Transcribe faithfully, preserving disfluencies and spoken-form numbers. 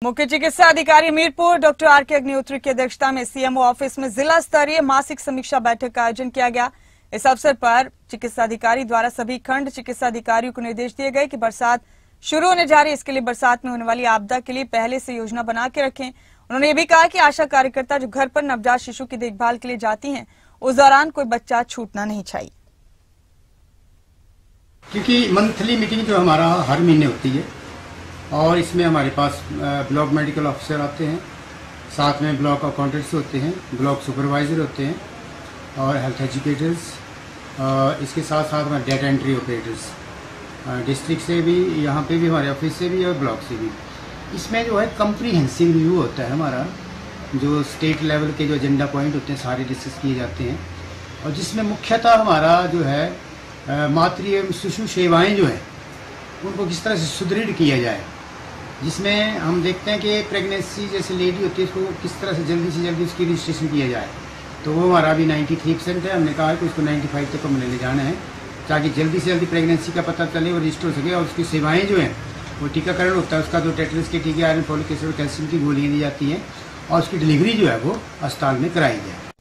मुख्य चिकित्सा अधिकारी हमीरपुर डॉक्टर आर के अग्निहोत्री की अध्यक्षता में सीएमओ ऑफिस में जिला स्तरीय मासिक समीक्षा बैठक का आयोजन किया गया। इस अवसर पर चिकित्सा अधिकारी द्वारा सभी खंड चिकित्सा अधिकारियों को निर्देश दिए गए कि बरसात शुरू होने जा रही है, इसके लिए बरसात में होने वाली आपदा के लिए पहले से योजना बना के रखें। उन्होंने ये भी कहा कि आशा कार्यकर्ता जो घर पर नवजात शिशु की देखभाल के लिए जाती हैं, उस दौरान कोई बच्चा छूटना नहीं चाहिए, क्योंकि मंथली मीटिंग जो हमारा हर महीने होती है और इसमें हमारे पास ब्लॉक मेडिकल ऑफिसर आते हैं, साथ में ब्लॉक अकाउंटेंट्स होते हैं, ब्लॉक सुपरवाइजर होते हैं और हेल्थ एजुकेटर्स, इसके साथ साथ हमारे डेटा एंट्री ऑपरेटर्स डिस्ट्रिक्ट से भी, यहाँ पे भी हमारे ऑफिस से भी और ब्लॉक से भी। इसमें जो है कम्प्रीहेंसिव रिव्यू होता है हमारा, जो स्टेट लेवल के जो एजेंडा पॉइंट होते हैं सारे डिस्कस किए जाते हैं और जिसमें मुख्यतः हमारा जो है मातृ एवं शिशु सेवाएँ जो हैं उनको किस तरह से सुदृढ़ किया जाए, जिसमें हम देखते हैं कि प्रेगनेंसी जैसे लेडी होती है उसको किस तरह से जल्दी से जल्दी उसकी रजिस्ट्रेशन किया जाए। तो वो हमारा अभी तिरानवे परसेंट है, हमने कहा है कि उसको पचानवे तक हमने ले जाना है ताकि जल्दी से जल्दी प्रेगनेंसी का पता चले और रजिस्टर हो सके। और उसकी सेवाएं जो हैं वो टीकाकरण होता है, उसका जो टेटनस के टीके, आयरन, फॉलिक एसिड और कैल्शियम की गोलियाँ दी जाती हैं और उसकी डिलीवरी जो है वो अस्पताल में कराई जाए।